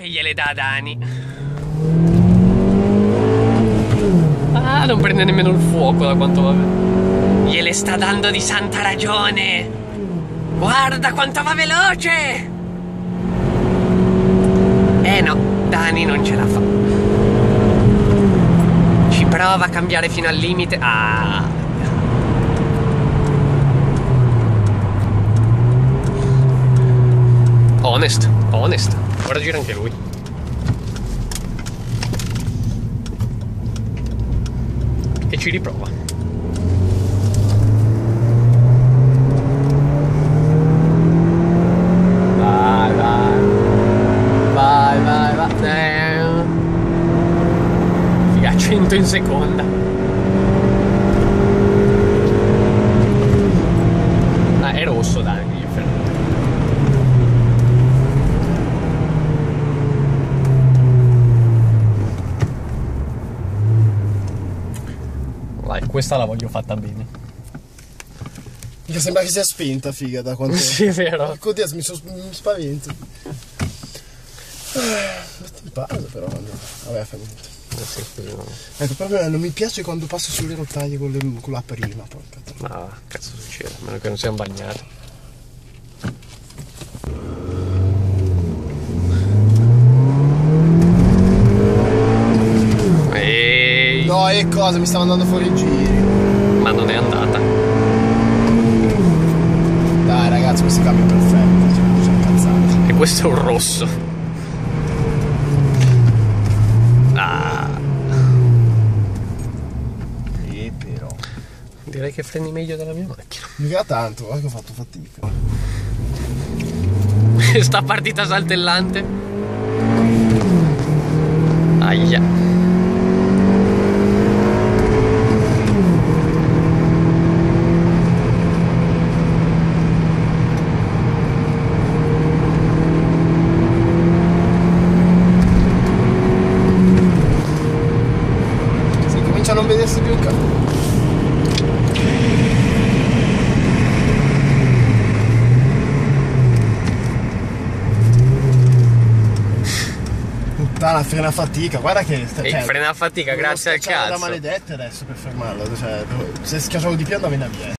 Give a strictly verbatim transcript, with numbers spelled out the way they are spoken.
e gliele dà a Dani. Ah, non prende nemmeno il fuoco da quanto va bene. Gliele sta dando di santa ragione. Guarda quanto va veloce. Eh no, Dani non ce la fa. Ci prova a cambiare fino al limite. Ah. Honest, honest. Ora gira anche lui. E ci riprova. Vai, vai. Vai, vai, vai. Eh. Figa, cento in seconda. Ah, è rosso, dai. Vai, questa la voglio fatta bene. Mica sembra che sia spenta, figa, da quanto... Sì, è vero. Oddio, mi, so, mi spavento. Metti in pausa però, no. Vabbè, fa niente. Ecco, proprio non mi piace quando passo sulle rotaie con, le, con la prima, porca. No, cazzo succede, a meno che non siamo bagnati. Ehi. No, e cosa? Mi stava andando fuori i giri. Ma non è andata. Dai ragazzi, questo cambio è perfetto, cioè, sono incazzato. E questo è un rosso. Ah. E però Direi che freni meglio della mia macchina. mica tanto, guarda che ho fatto fatica. Sta partita saltellante. Aia. A non vedersi più un cazzo. Puttana, frena a fatica, guarda che... E cioè, frena a fatica grazie al cazzo. Era maledetta adesso per fermarlo, cioè, se schiacciavo di più andavo in via.